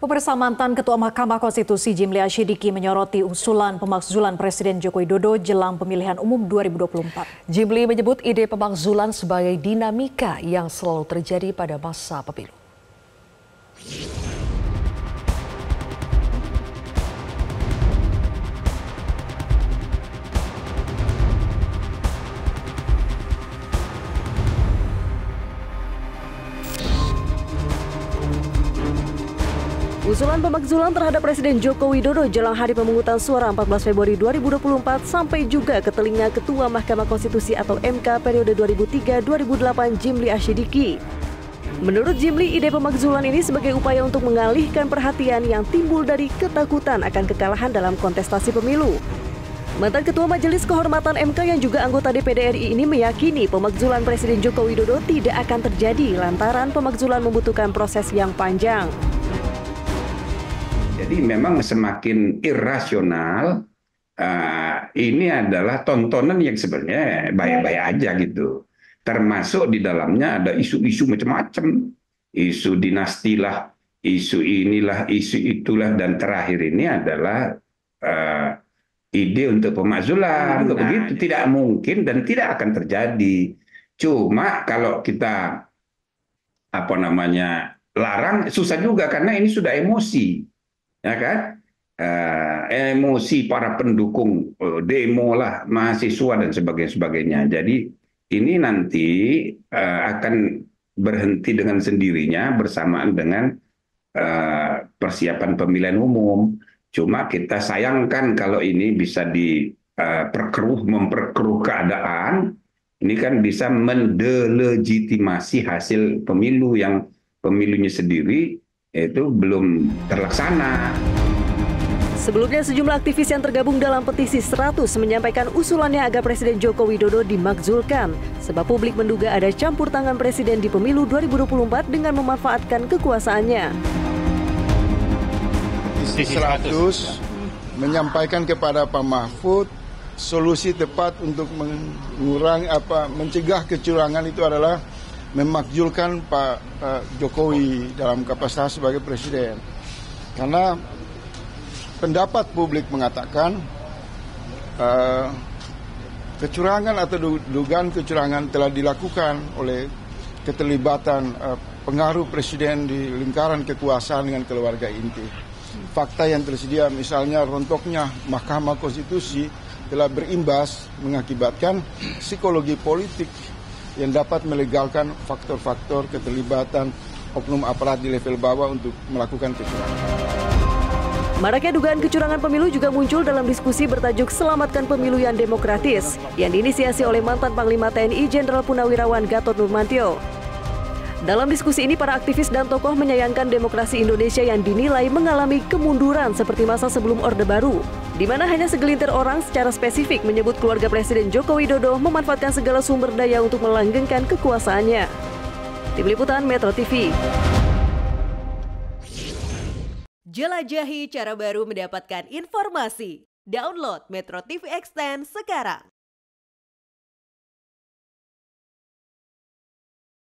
Pemirsa, mantan Ketua Mahkamah Konstitusi Jimli Asyidiki menyoroti usulan pemakzulan Presiden Joko Widodo jelang pemilihan umum 2024. Jimli menyebut ide pemakzulan sebagai dinamika yang selalu terjadi pada masa pemilu. Usulan pemakzulan terhadap Presiden Joko Widodo jelang hari pemungutan suara 14 Februari 2024 sampai juga ke telinga Ketua Mahkamah Konstitusi atau MK periode 2003-2008 Jimli Asyidiki. Menurut Jimli, ide pemakzulan ini sebagai upaya untuk mengalihkan perhatian yang timbul dari ketakutan akan kekalahan dalam kontestasi pemilu. Mantan Ketua Majelis Kehormatan MK yang juga anggota DPD RI ini meyakini pemakzulan Presiden Joko Widodo tidak akan terjadi lantaran pemakzulan membutuhkan proses yang panjang. Jadi memang semakin irasional, ini adalah tontonan yang sebenarnya baik-baik aja gitu. Termasuk di dalamnya ada isu-isu macam-macam. Isu dinasti lah, isu inilah, isu itulah, dan terakhir ini adalah ide untuk pemakzulan. Begitu tidak mungkin dan tidak akan terjadi. Cuma kalau kita larang, susah juga karena ini sudah emosi. Ya kan, emosi para pendukung demo lah, mahasiswa dan sebagainya. Jadi ini nanti akan berhenti dengan sendirinya bersamaan dengan persiapan pemilihan umum. Cuma kita sayangkan kalau ini bisa memperkeruh keadaan. Ini kan bisa mendelegitimasi hasil pemilu yang pemilunya sendiri itu belum terlaksana. Sebelumnya sejumlah aktivis yang tergabung dalam petisi 100 menyampaikan usulannya agar Presiden Joko Widodo dimakzulkan sebab publik menduga ada campur tangan Presiden di pemilu 2024 dengan memanfaatkan kekuasaannya. Petisi 100 menyampaikan kepada Pak Mahfud solusi tepat untuk mencegah kecurangan itu adalah memakzulkan Pak Jokowi dalam kapasitas sebagai presiden. Karena pendapat publik mengatakan kecurangan atau dugaan kecurangan telah dilakukan oleh keterlibatan pengaruh presiden di lingkaran kekuasaan dengan keluarga inti. Fakta yang tersedia misalnya rontoknya Mahkamah Konstitusi telah berimbas mengakibatkan psikologi politik yang dapat melegalkan faktor-faktor keterlibatan oknum aparat di level bawah untuk melakukan kecurangan. Maraknya dugaan kecurangan pemilu juga muncul dalam diskusi bertajuk Selamatkan Pemilu yang Demokratis yang diinisiasi oleh mantan Panglima TNI Jenderal Purnawirawan Gatot Nurmantio. Dalam diskusi ini, para aktivis dan tokoh menyayangkan demokrasi Indonesia yang dinilai mengalami kemunduran seperti masa sebelum Orde Baru, di mana hanya segelintir orang secara spesifik menyebut keluarga Presiden Joko Widodo memanfaatkan segala sumber daya untuk melanggengkan kekuasaannya. Tim Liputan Metro TV. Jelajahi cara baru mendapatkan informasi. Download Metro TV Extend sekarang.